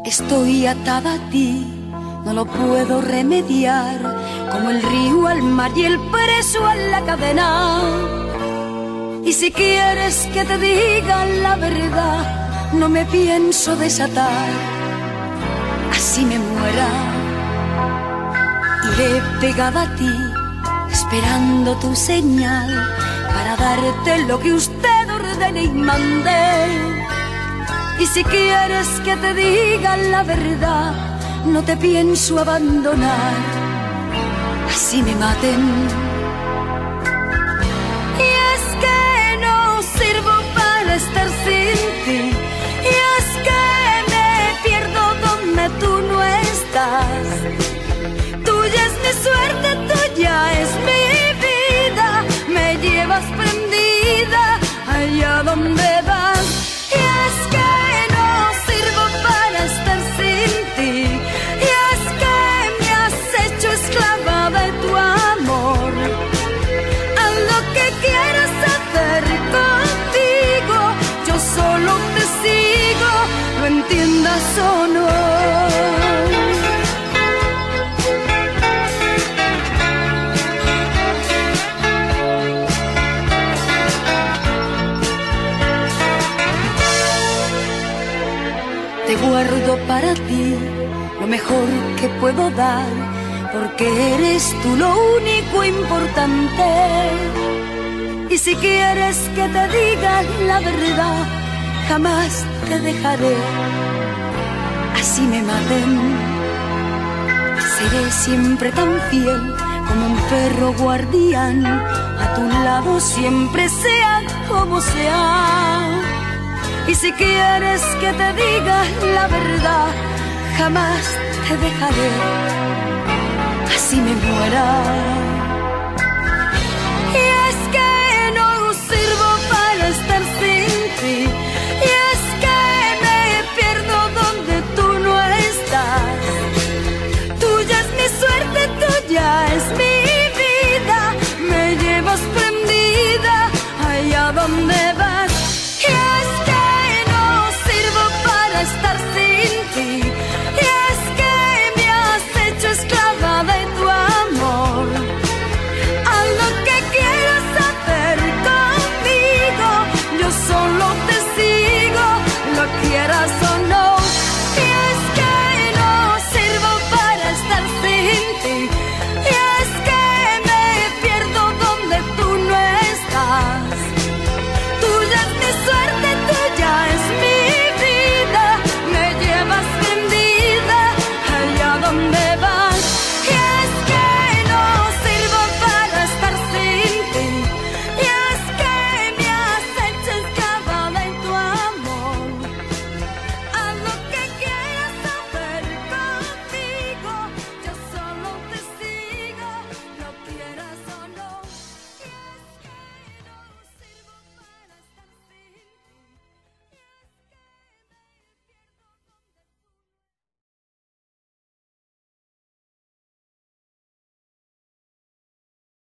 Estoy atada a ti, no lo puedo remediar, como el río al mar y el preso a la cadena. Y si quieres que te diga la verdad, no me pienso desatar, así me muera. Iré pegada a ti, esperando tu señal, para darte lo que usted ordene y mande. Y si quieres que te diga la verdad, no te pienso abandonar, así me maten. Y es que no sirvo para estar sin ti, y es que me pierdo donde tú no estás. Tuya es mi suerte, tuya es mi vida, me llevas prendida allá donde vas. Y es que entiendas o no. Te guardo para ti lo mejor que puedo dar, porque eres tú lo único importante. Y si quieres que te diga la verdad, jamás te dejaré, así me maten. Seré siempre tan fiel como un perro guardián, a tu lado siempre sea como sea. Y si quieres que te diga la verdad, jamás te dejaré, así me muera. Y es que no sirvo para estar sin ti, y es que me pierdo donde tú no estás. Tuya es mi suerte, tuya es mi vida, me llevas prendida allá donde vas. Y es que no sirvo para estar sin ti, y es que me has hecho esclava de tu amor. Haz lo que quieras hacer conmigo, yo solo te sigo, lo quieras o